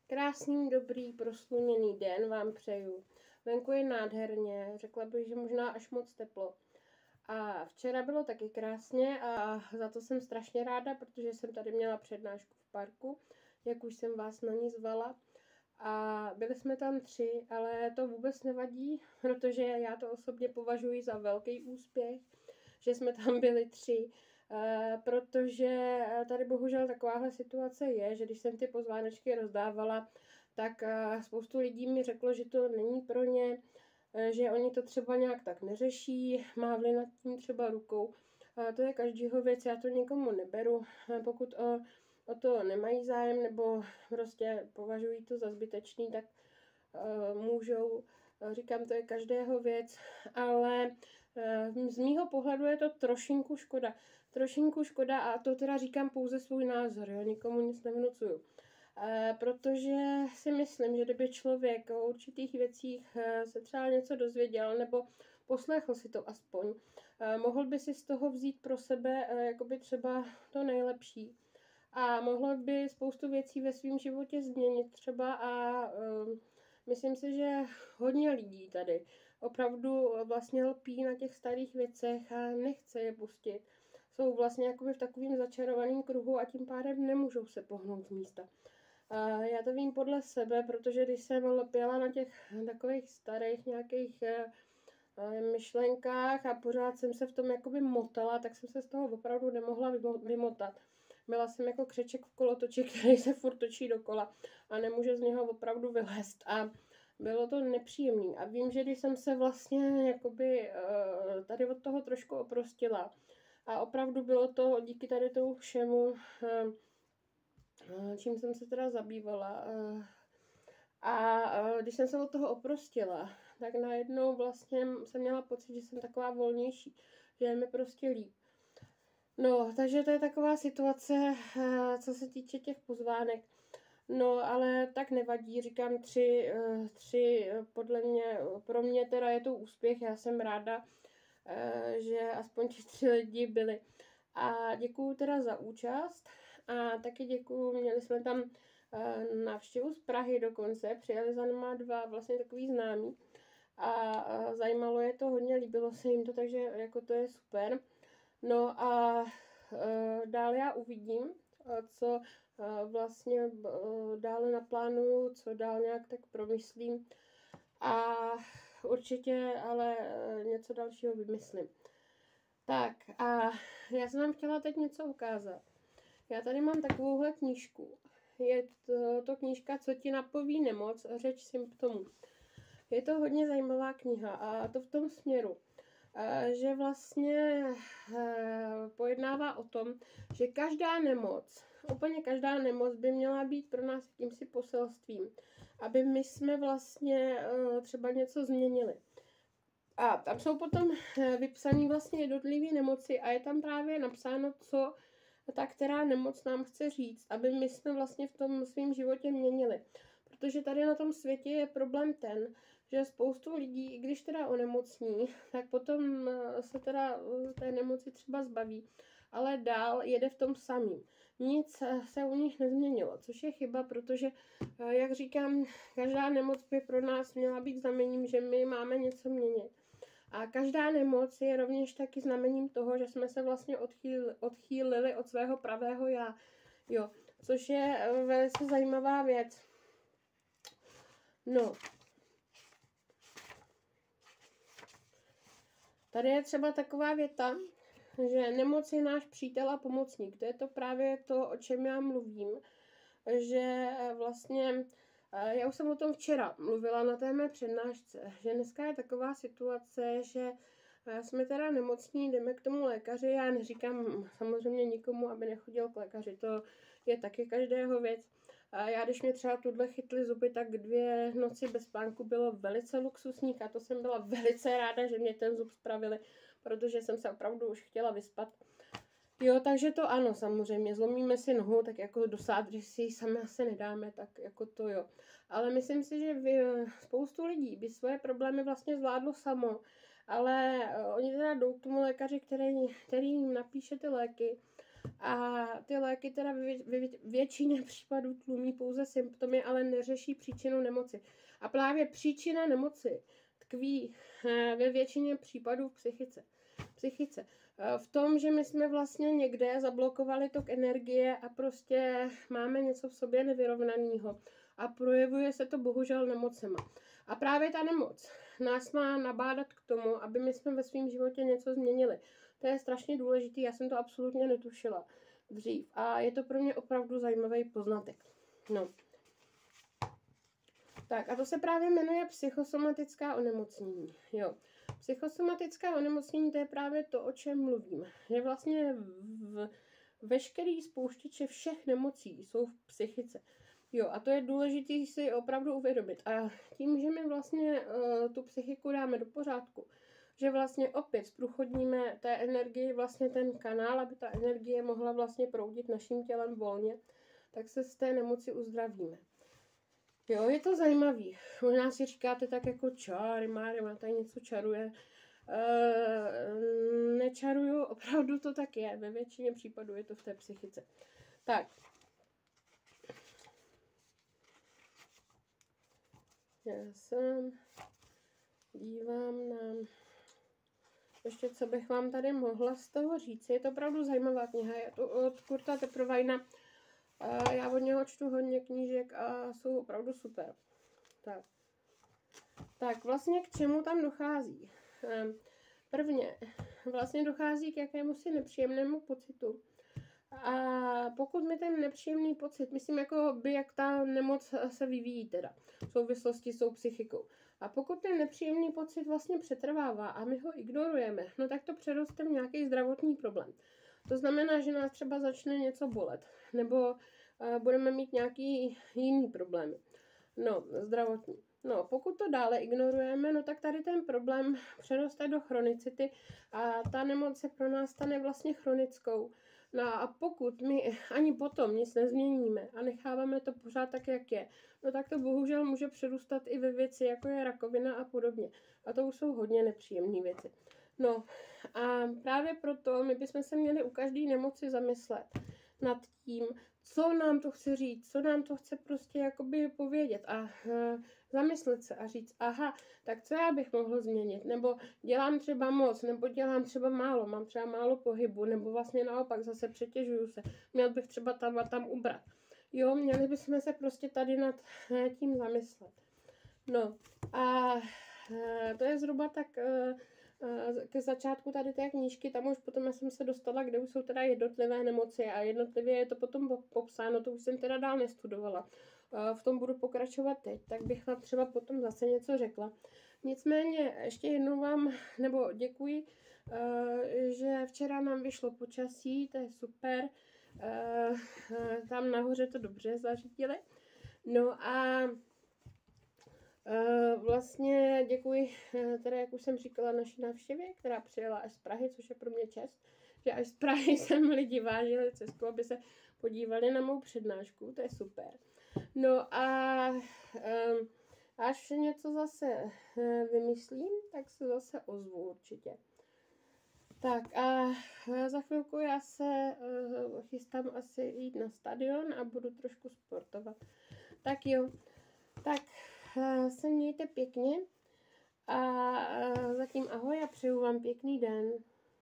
Krásný, dobrý, prosluněný den vám přeju. Venku je nádherně, řekla bych, že možná až moc teplo. A včera bylo taky krásně a za to jsem strašně ráda, protože jsem tady měla přednášku v parku, jak už jsem vás na ní zvala. A byli jsme tam 3, ale to vůbec nevadí, protože já to osobně považuji za velký úspěch, že jsme tam byli 3. Protože tady bohužel takováhle situace je, že když jsem ty pozvánečky rozdávala, tak spoustu lidí mi řeklo, že to není pro ně, že oni to třeba nějak tak neřeší, mávli nad tím třeba rukou. To je každýho věc, já to nikomu neberu, pokud o to nemají zájem nebo prostě považují to za zbytečný, tak můžou. Říkám, to je každého věc, ale z mýho pohledu je to trošinku škoda. Trošinku škoda a to teda říkám pouze svůj názor, jo, nikomu nic nevnucuju. Protože si myslím, že kdyby člověk o určitých věcích se třeba něco dozvěděl nebo poslechl si to aspoň, mohl by si z toho vzít pro sebe jakoby třeba to nejlepší. A mohlo by spoustu věcí ve svém životě změnit třeba a myslím si, že hodně lidí tady opravdu vlastně lpí na těch starých věcech a nechce je pustit. Jsou vlastně jakoby v takovém začarovaném kruhu a tím pádem nemůžou se pohnout z místa. Já to vím podle sebe, protože když jsem lpěla na těch takových starých nějakých myšlenkách a pořád jsem se v tom jakoby motala, tak jsem se z toho opravdu nemohla vymotat. Byla jsem jako křeček v kolotoči, který se furt točí dokola a nemůže z něho opravdu vylézt. A bylo to nepříjemné. A vím, že když jsem se vlastně jakoby tady od toho trošku oprostila a opravdu bylo to díky tady tomu všemu, čím jsem se teda zabývala. A když jsem se od toho oprostila, tak najednou vlastně jsem měla pocit, že jsem taková volnější, že je mi prostě líp. No, takže to je taková situace, co se týče těch pozvánek. No, ale tak nevadí, říkám 3 podle mě, pro mě teda je to úspěch, já jsem ráda, že aspoň ti 3 lidi byli. A děkuju teda za účast a taky děkuju, měli jsme tam návštěvu z Prahy dokonce, přijeli za náma 2 vlastně takový známí a zajímalo je to hodně, líbilo se jim to, takže jako to je super. No a dál já uvidím, co vlastně dále naplánuju, co dál nějak tak promyslím a určitě ale něco dalšího vymyslím. Tak a já jsem vám chtěla teď něco ukázat. Já tady mám takovouhle knížku. Je to knížka Co ti napoví nemoc, řeč symptomů. Je to hodně zajímavá kniha a to v tom směru, že vlastně pojednává o tom, že každá nemoc, úplně každá nemoc by měla být pro nás jakýmsi poselstvím, aby my jsme vlastně třeba něco změnili. A tam jsou potom vypsané vlastně jednotlivé nemoci a je tam právě napsáno, co ta která nemoc nám chce říct, aby my jsme vlastně v tom svém životě měnili. Protože tady na tom světě je problém ten, že spoustu lidí, i když teda onemocní, tak potom se teda té nemoci třeba zbaví, ale dál jede v tom samým. Nic se u nich nezměnilo, což je chyba, protože, jak říkám, každá nemoc by pro nás měla být znamením, že my máme něco měnit. A každá nemoc je rovněž taky znamením toho, že jsme se vlastně odchýlili od svého pravého já. Jo, což je velice zajímavá věc. No. Tady je třeba taková věta, že nemoc je náš přítel a pomocník. To je to právě to, o čem já mluvím. Že vlastně, já už jsem o tom včera mluvila na té mé přednášce, že dneska je taková situace, že jsme teda nemocní, jdeme k tomu lékaři, já neříkám samozřejmě nikomu, aby nechodil k lékaři, to je taky každého věc. A já, když mě třeba tuhle chytly zuby, tak 2 noci bez spánku bylo velice luxusní a to jsem byla velice ráda, že mě ten zub spravili, protože jsem se opravdu už chtěla vyspat. Jo, takže to ano, samozřejmě, zlomíme si nohu, tak jako do sádry si ji sami asi nedáme, tak jako to jo. Ale myslím si, že spoustu lidí by svoje problémy vlastně zvládlo samo, ale oni teda jdou k tomu lékaři, který jim napíše ty léky A ty léky teda ve většině případů tlumí pouze symptomy, ale neřeší příčinu nemoci. A právě příčina nemoci tkví ve většině případů v psychice. V tom, že my jsme vlastně někde zablokovali tok energie a prostě máme něco v sobě nevyrovnaného. A projevuje se to bohužel nemocema. A právě ta nemoc nás má nabádat k tomu, aby my jsme ve svém životě něco změnili. To je strašně důležité, já jsem to absolutně netušila dřív. A je to pro mě opravdu zajímavý poznatek. No. Tak a to se právě jmenuje psychosomatická onemocnění. Jo. Psychosomatická onemocnění, to je právě to, o čem mluvím. Je vlastně veškerý spouštěče všech nemocí jsou v psychice. Jo, a to je důležité si opravdu uvědomit. A tím, že my vlastně tu psychiku dáme do pořádku, že vlastně opět zprůchodníme té energii vlastně ten kanál, aby ta energie mohla vlastně proudit naším tělem volně, tak se z té nemoci uzdravíme. Jo, je to zajímavý. Možná si říkáte tak jako čáry, Mária tady něco čaruje. Nečaruju, opravdu to tak je. Ve většině případů je to v té psychice. Tak. Já se dívám na... Ještě, co bych vám tady mohla z toho říct. Je to opravdu zajímavá kniha. Je to od Kurta Teprovajna. Já od něho čtu hodně knížek a jsou opravdu super. Tak vlastně k čemu tam dochází? Prvně vlastně dochází k jakémusi nepříjemnému pocitu. A pokud mi ten nepříjemný pocit, myslím jako by jak ta nemoc se vyvíjí teda, v souvislosti s tou psychikou. A pokud ten nepříjemný pocit vlastně přetrvává a my ho ignorujeme, no tak to přeroste v nějaký zdravotní problém. To znamená, že nás třeba začne něco bolet, nebo budeme mít nějaký jiný problémy. No, zdravotní. No, pokud to dále ignorujeme, no tak tady ten problém přeroste do chronicity a ta nemoc se pro nás stane vlastně chronickou. No a pokud my ani potom nic nezměníme a necháváme to pořád tak, jak je, no tak to bohužel může přerůstat i ve věci, jako je rakovina a podobně. A to už jsou hodně nepříjemné věci. No a právě proto my bychom se měli u každé nemoci zamyslet nad tím, co nám to chce říct, co nám to chce prostě jakoby povědět a zamyslet se a říct, aha, tak co já bych mohl změnit, nebo dělám třeba moc, nebo dělám třeba málo, mám třeba málo pohybu, nebo vlastně naopak zase přetěžuju se, měl bych třeba tam a tam ubrat. Jo, měli bychom se prostě tady nad tím zamyslet. No a to je zhruba tak ke začátku tady té knížky, tam už potom jsem se dostala, kde už jsou teda jednotlivé nemoci a jednotlivě je to potom popsáno, to už jsem teda dál nestudovala. V tom budu pokračovat teď, tak bych vám třeba potom zase něco řekla. Nicméně ještě jednou vám, nebo děkuji, že včera nám vyšlo počasí, to je super, tam nahoře to dobře zařídili. No a vlastně děkuji, teda jak už jsem říkala, naší návštěvě, která přijela až z Prahy, což je pro mě čest, že až z Prahy sem lidi vážili cestu, aby se podívali na mou přednášku, to je super. No a až něco zase vymyslím, tak se zase ozvu určitě. Tak a za chvilku já se chystám asi jít na stadion a budu trošku sportovat. Tak jo, tak se mějte pěkně a zatím ahoj a přeju vám pěkný den.